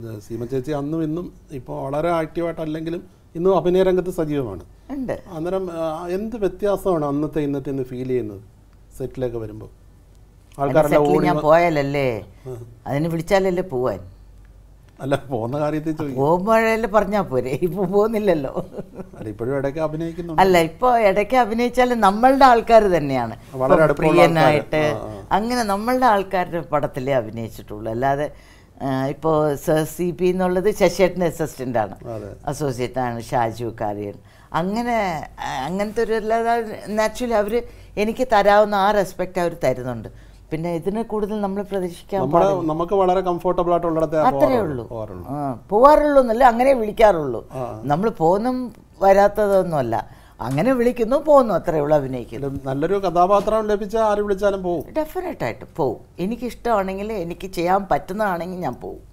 സീമ ചേച്ചി അന്നും ഇന്നും ഇപ്പോൾ വളരെ ആക്റ്റീവായിട്ടല്ലെങ്കിലും ഇന്നും അഭിനയ രംഗത്ത് സജീവമാണ്. അന്നേരം എന്ത് വ്യത്യാസമാണ് അന്നത്തെ ഇന്നത്തെ ഇന്ന് ഫീൽ ചെയ്യുന്നത് സെറ്റിലേക്ക് വരുമ്പോൾ? ആൾക്കാരെല്ലാം ഞാൻ പോയാലല്ലേ, അതിന് വിളിച്ചാലല്ലേ പോവാൻ. അല്ല, പോകുന്ന കാര്യത്തിൽ പോകുമ്പോഴല്ലേ പറഞ്ഞാൽ പോരെ, ഇപ്പൊ പോകുന്നില്ലല്ലോ. ഇപ്പോഴും ഇടയ്ക്ക് അഭിനയിക്കുന്നു. അല്ല, ഇപ്പൊ ഇടയ്ക്ക് അഭിനയിച്ചാലും നമ്മളുടെ ആൾക്കാർ തന്നെയാണ്, പ്രിയനായിട്ട് അങ്ങനെ നമ്മളുടെ ആൾക്കാരുടെ പടത്തിലേ അഭിനയിച്ചിട്ടുള്ളൂ. അല്ലാതെ ഇപ്പോൾ CP എന്നുള്ളത് ശശിയേട്ടൻ്റെ അസിസ്റ്റൻ്റാണ്, അസോസിയേറ്റാണ് ഷാജു കാരിയൻ. അങ്ങനത്തെ ഒരു നാച്ചുറലി അവർ എനിക്ക് തരാവുന്ന ആ റെസ്പെക്റ്റ് അവർ തരുന്നുണ്ട്. പിന്നെ ഇതിന് കൂടുതൽ നമ്മൾ പ്രതീക്ഷിക്കാൻ നമുക്ക് വളരെ കംഫർട്ടബിൾ ആയിട്ടുള്ളിടത്തെ അത്രേ ഉള്ളൂ. പോവാറുള്ളൂ എന്നല്ല, അങ്ങനെ വിളിക്കാറുള്ളൂ. നമ്മൾ പോന്നും വരാത്തതൊന്നുമല്ല, അങ്ങനെ വിളിക്കുന്നു, പോകുന്നു, അത്രേ ഉള്ളൂ. അഭിനയിക്കുന്നു. നല്ലൊരു കഥാപാത്രം ലഭിച്ചാൽ ആര് വിളിച്ചാലും പോകും, ഡെഫിനറ്റായിട്ട് പോകും. എനിക്കിഷ്ടമാണെങ്കിൽ, എനിക്ക് ചെയ്യാൻ പറ്റുന്നതാണെങ്കിൽ ഞാൻ പോകും.